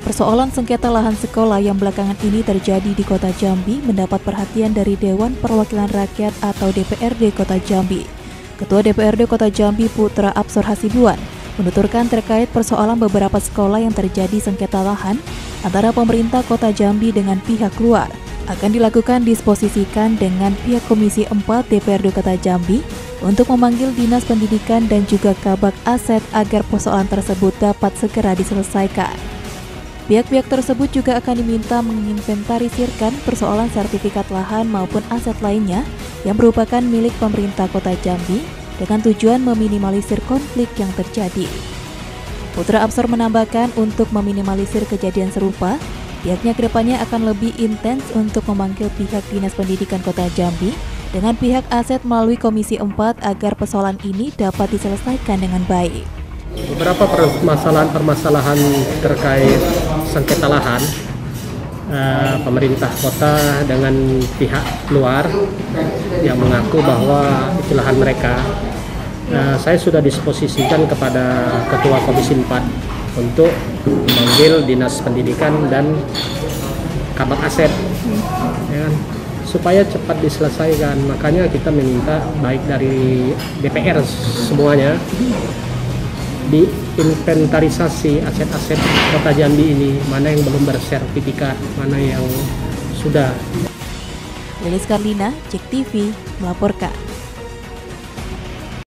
Persoalan sengketa lahan sekolah yang belakangan ini terjadi di Kota Jambi mendapat perhatian dari Dewan Perwakilan Rakyat atau DPRD Kota Jambi. Ketua DPRD Kota Jambi Putra Absor Hasibuan menuturkan terkait persoalan beberapa sekolah yang terjadi sengketa lahan antara pemerintah Kota Jambi dengan pihak luar akan dilakukan disposisikan dengan pihak Komisi 4 DPRD Kota Jambi untuk memanggil Dinas Pendidikan dan juga Kabak Aset agar persoalan tersebut dapat segera diselesaikan. Pihak-pihak tersebut juga akan diminta menginventarisirkan persoalan sertifikat lahan maupun aset lainnya yang merupakan milik pemerintah Kota Jambi dengan tujuan meminimalisir konflik yang terjadi. Putra Absor menambahkan untuk meminimalisir kejadian serupa, pihaknya kedepannya akan lebih intens untuk memanggil pihak Dinas Pendidikan Kota Jambi dengan pihak aset melalui Komisi 4 agar persoalan ini dapat diselesaikan dengan baik. Beberapa permasalahan terkait sengketa lahan pemerintah kota dengan pihak luar yang mengaku bahwa itu lahan mereka. Saya sudah disposisikan kepada Ketua Komisi 4 untuk memanggil Dinas Pendidikan dan Kabak Aset ya, supaya cepat diselesaikan. Makanya kita meminta baik dari DPR semuanya diinventarisasi aset-aset Kota Jambi ini, mana yang belum bersertifikat, mana yang sudah. Lilis Karlina, JEK TV melaporkan.